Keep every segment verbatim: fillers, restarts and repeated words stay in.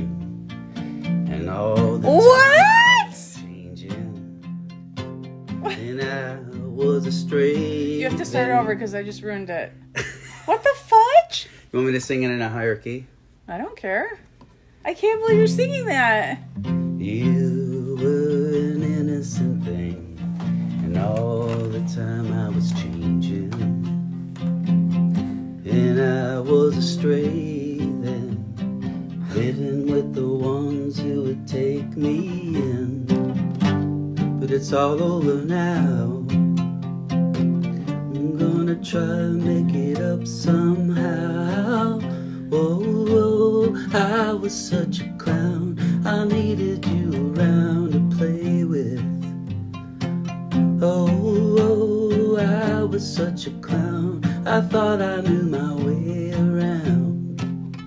and all the what? changing, and I was astray. You have to start over because I just ruined it. What the fudge? You want me to sing it in a higher key? I don't care. I can't believe you're singing that. You were an innocent thing, and all the time I was changing, and I was astray then, living with the ones who would take me in. But it's all over now. I'm gonna try to make it up somehow. Oh, oh, I was such a clown. I needed you around to play with. Oh, oh, I was such a clown. I thought I knew my way around.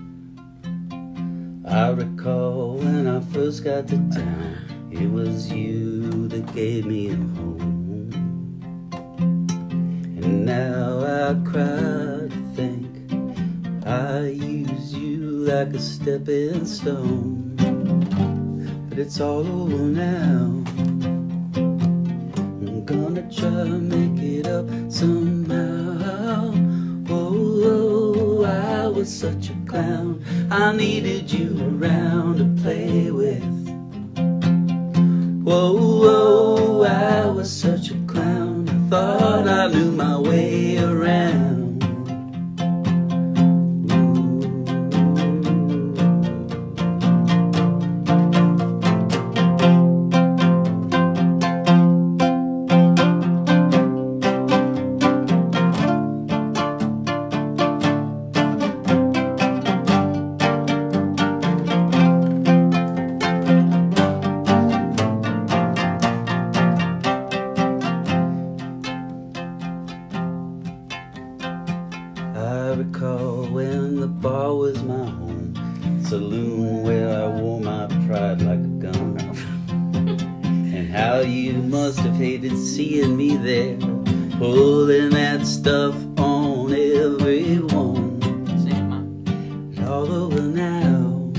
I recall when I first got to town, it was you that gave me a home. And now I cry to think I use you like a stepping stone. But it's all over now. I'm gonna try to make it up somehow. Oh, oh, I was such a clown. I needed you around to play with. Whoa, whoa, I was such a clown. I thought I knew my way around. I recall when the bar was my home, saloon where I wore my pride like a gun, and how you must have hated seeing me there, pulling that stuff on everyone. It's all over now.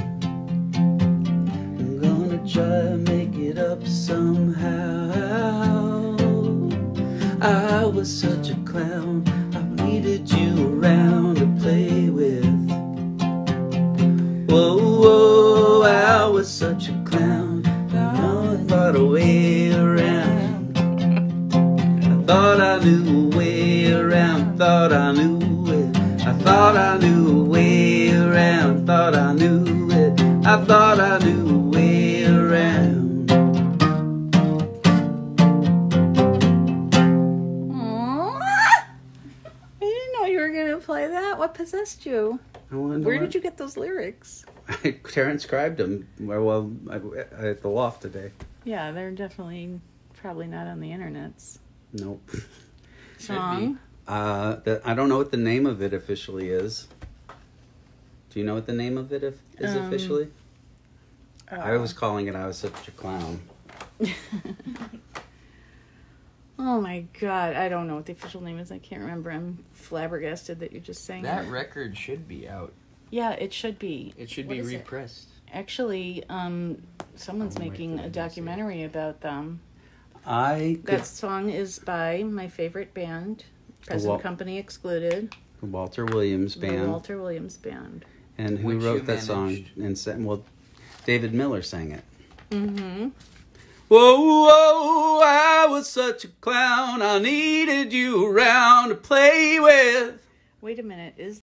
I'm gonna try to make it up somehow. I was such a clown. I needed you around to play with. Whoa, whoa, I was such a clown. I thought a way around. I thought I knew a way around. Thought I knew it. I thought I knew a way around. Thought I knew it. I thought I knew a way around. Play that? What possessed you? I wonder Where what... did you get those lyrics? I transcribed them. Well, I, at the loft today. Yeah, they're definitely probably not on the internets. Nope. Song? Uh, the, I don't know what the name of it officially is. Do you know what the name of it is um, officially? Uh, I was calling it I Was Such a Clown. Oh my god, I don't know what the official name is. I can't remember. I'm flabbergasted that you just sang that. That record should be out. Yeah, it should be. It should what be repressed. It? Actually, um, someone's oh, making a documentary about them. I That song is by my favorite band, Present Wal- Company excluded. The Walter Williams Band. The Walter Williams Band. And who Which wrote that song? And sang, well, David Miller sang it. Mm-hmm. Whoa, whoa, I was such a clown. I needed you around to play with. Wait a minute. Is